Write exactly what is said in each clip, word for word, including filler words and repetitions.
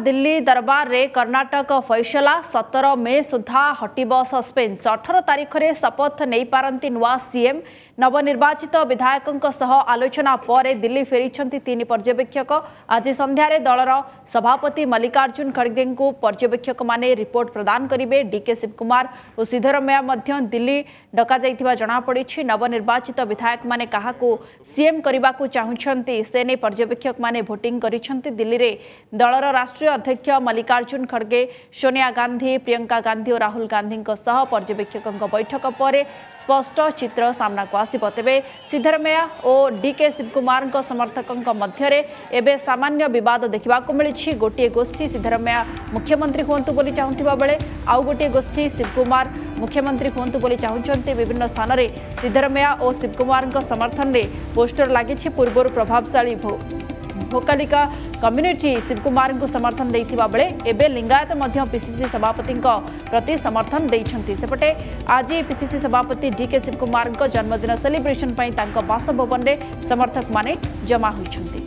दिल्ली दरबार रे कर्नाटक फैसला सतर मे सुधा हटिब सस्पेंस अठारह तारीख रे शपथ नहीं पारंती नुआ सीएम नवनिर्वाचित विधायकों सह आलोचना पर दिल्ली फेरी तीन पर्यवेक्षक आज संध्यारे दलर सभापति मल्लिकार्जुन खड़गे को पर्यवेक्षक माने रिपोर्ट प्रदान करेंगे। डीके शिवकुमार और सिद्धरमैया दिल्ली डका जाइथिबा जणा पड़ी। नवनिर्वाचित विधायक माने कहा सीएम करने को चाहते से नहीं पर्यवेक्षक माने भोटिंग करिसेंती। दिल्ली रे दलर राष्ट्रीय अध्यक्ष मल्लिकार्जुन खड़गे सोनिया गांधी प्रियंका गांधी और राहुल गांधी सह पर्यवेक्षकों बैठक पर स्पष्ट चित्र सामना को आसिब। तेबे सिद्धरमैया और डीके शिवकुमार समर्थकों मध्य एवं सामान्य बद देखा मिली। गोटे गोष्ठी सिद्धरमैया मुख्यमंत्री हूँ बोली चाहूबा बेले आउ गोटे गोष्ठी शिवकुमार मुख्यमंत्री हूँ बोली चाहते। विभिन्न स्थान में सिद्धरमैया और शिवकुमार समर्थन में पोस्टर लगी। पूर्व प्रभावशाली भोकालिका कम्युनिटी शिवकुमार को समर्थन देथिबा बेले एबे लिंगायत मध्य पीसीसी सभापति प्रति समर्थन देइछंती। सेपटे आज पीसीसी सभापति डीके शिवकुमार जन्मदिन सेलिब्रेशन पई तांको बासभवन रे समर्थक माने जमा होइछंती।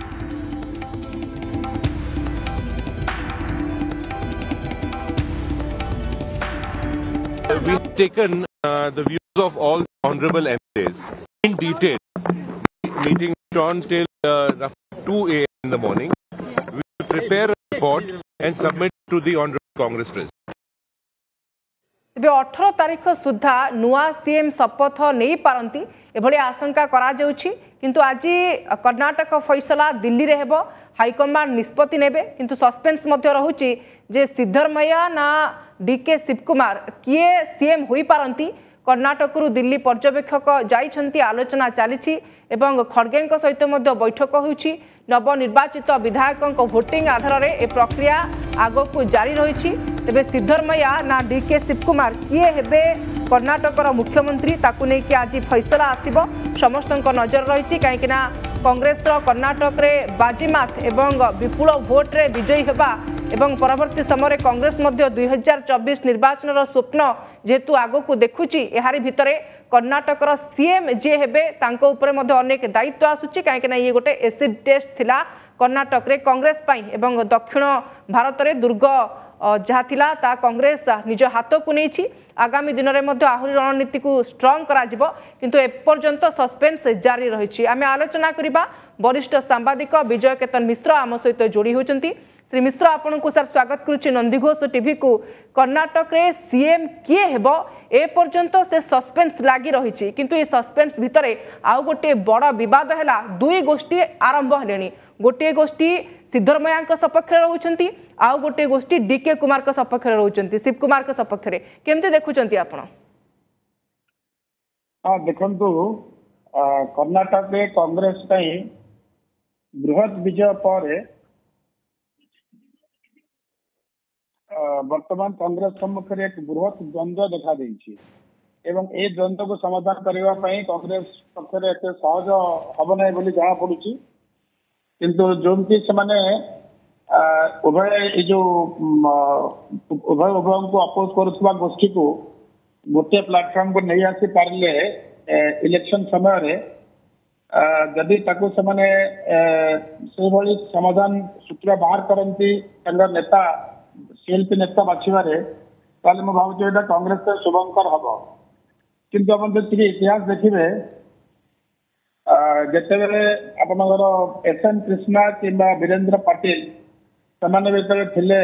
We've taken uh, the views of all honorable M P As in detail. Meeting on till uh, two A M in the morning. We will prepare a report and submit to the honorable Congress President. अठारह तारीख सुधा नुआ CM शपथ नहीं पारंती एभली आशंका करा जाउछि। किंतु आज कर्नाटक फैसला दिल्ली रे हेबो हाईकमांड निष्पत्ति नेबे। किंतु सस्पेंस मध्य रहुछि जे सिद्धरमैया ना डीके शिवकुमार किए सीएम होई पारंती। कर्नाटक दिल्ली पर्यवेक्षक जाइछंती आलोचना चली एवं खड़गे सहित बैठक होउछि। नवनिर्वाचित विधायकों भोटिंग आधार में ए प्रक्रिया आग को जारी रही। तेबे सिद्धरमैया ना डीके शिवकुमार किए हेबे कर्नाटकर मुख्यमंत्री ताकू नहीं कि आज फैसला आसिबो समस्त नजर रही। कहीं कांग्रेस कर्नाटक रे बाजीमात एवं विपुल भोट रे विजयी हेबा एवं परवर्ती समय कांग्रेस मध्य दुई हजार चौबीस निर्वाचन स्वप्न जेहेतु आग को देखुची। यारी भितरे कर्नाटकर सीएम जे हेबे तांको उपरे मध्य अनेक दायित्व आसुची। कहीं ये गोटे एसिड टेस्ट थिला कर्नाटक रे कांग्रेस पाई एवं दक्षिण भारत रे दुर्ग जहाँ थिला ता कांग्रेस निज हाथ को नहीं। आगामी दिन में आहरी रणनीति को स्ट्रंग करा जिवो। किंतु एपर्यंत सस्पेंस जारी रही। आम आलोचना करबा वरिष्ठ सांबादिक विजय केतन मिश्र आम सहित जोड़ी होती। श्री मिश्र आपन को सर स्वागत करुच्ची नंदीघोष टीवी को। कर्नाटक रे सीएम किए हेबो ए पर्यंत से सस्पेंस लागी रही। किंतु ये सस्पेंस भितर आउ गोटे बड़ विवाद है। दुई गोष्ठी आरंभ हेलेनी। गोटे गोष्ठी सिद्धरमैया सपक्ष रहउछंती आउ गोटे गोष्ठी डीके कुमार का सपक्ष रहउछंती शिवकुमार का सपक्ष रे केमते देखुछंती आपण? हां देखंतु कर्नाटक रे कांग्रेस पई बृहत विजय पर वर्तमान कांग्रेस सम्मुखें एक बृहत द्वंद्व देखा देइछि एवं ए द्वंद्व को समाधान करबा पई कांग्रेस पक्षरे एते सहज हब नै बोली जाना पड़ुछि। किंतु जोंति से माने उभय जो उभय उभय को अपोज करुवा गोष्ठी को गोटे प्लेटफॉर्म को नहीं आसी पारे इलेक्शन समय रे जदि ताको से माने से भली समाधान सूत्र बाहर करंती नेता सीएलपी नेता बाछिबारे ताले म भाबुछि एटा कांग्रेस के शुभंकर हबो। किंतु अपन जति इतिहास देखिबे जेतेबेले आपनगर एस एन कृष्णा किंबा वीरेंद्र पाटिल समान भीतर थिले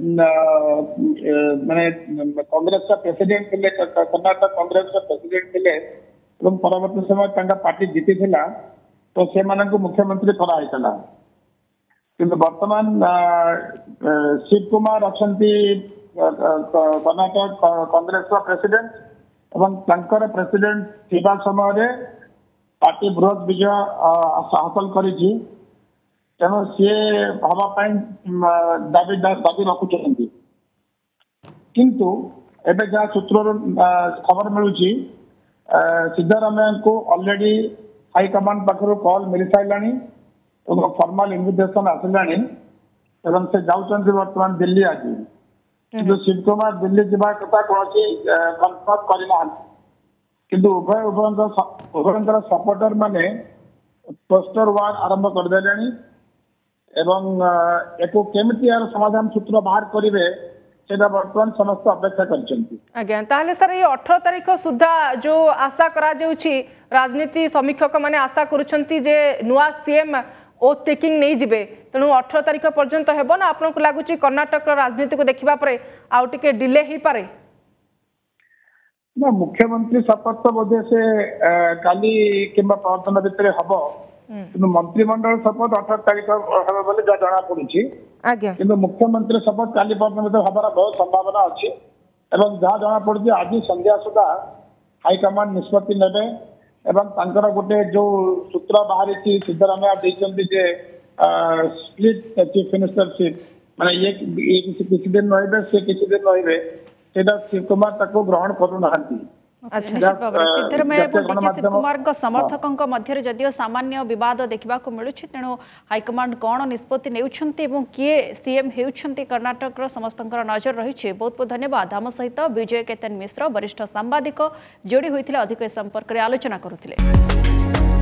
माने कांग्रेस का प्रेसिडेंट थिले कर्नाटक कांग्रेस का प्रेसिडेंट थिले एवं परवर्ती समय तांका पार्टी जीती थिला तो से मानन को मुख्यमंत्री करा हैतला। किंतु वर्तमान शिव कुमार अछंती कर्नाटक कांग्रेस का प्रेसिडेंट एवं तांकर प्रेसिडेंट थिबा समय रे पार्टी बृहत विजय हासिल करिछि। तेणु सी हवा दाबी दाबी रखुंट। किंतु एबे जहाँ सूत्र खबर मिलूची सिद्धरमैया को ऑलरेडी हाईकमांड पाखर कॉल मिल सारे फॉर्मल इनविटेशन आसिलानी एवं से जाउछन्ति वर्तमान दिल्ली आज। किंतु शिवकुमार दिल्ली जावा कथा कौन कन्फर्म करना। किंतु उभय उभय उभय सपोर्टर माने पोस्टर वार आरंभ कर देले एवं एको केमिति यार समाधान सूत्र बाहर करिवे सेटा वर्तमान समस्त अपेक्षा करछन्ती। आज्ञा ताहले सर ये अठारह तारिख सुधा जो आशा करा जाउछि राजनीति समीक्षक माने आशा करूछन्ती जे नुआ सीएम ओथ टेकिंग नहीं जिबे तेणु अठारह तारिख पर्यंत हेबो ना आपनको लागुछि कर्नाटक राजनीति को देखिबा परे आउ टिके डिले ही पारे? ना मुख्यमंत्री शपथ बोधे से काली किंबा प्रवर्तन भितर हम कि मंत्रिमंडल शपथ अठारह तारीख हम बोले जना पड़ी कि मुख्यमंत्री शपथ काली पर्यटन भितर हमारा बहुत संभावना अच्छी एवं जहाँ जना पड़ी आज संध्या सुधा हाईकमांड निष्पत्ति नेबे एवं गोटे जो सूत्र बाहरी सिद्धरामैया जे स्प्लिट चीफ मिनिस्टरशिप माने ये किसी दिन रही से किसी दिन रही शिव कुमार ताको ग्रहण करू नाहंती। अच्छा निश्चित भाव सिद्धरामैया और डीके शिव कुमार समर्थकों मध्य जदियो सामान्य विवाद देखा मिलूँ तेणु हाईकमांड कौन निष्पत्ति नेउछंती एवं किए सीएम हेउछंती कर्नाटक समस्त नजर रही। बहुत बहुत धन्यवाद। आम सहित विजय केतन मिश्र वरिष्ठ सांबादिक जोड़ी होते अधिक संपर्क में आलोचना करुथिले।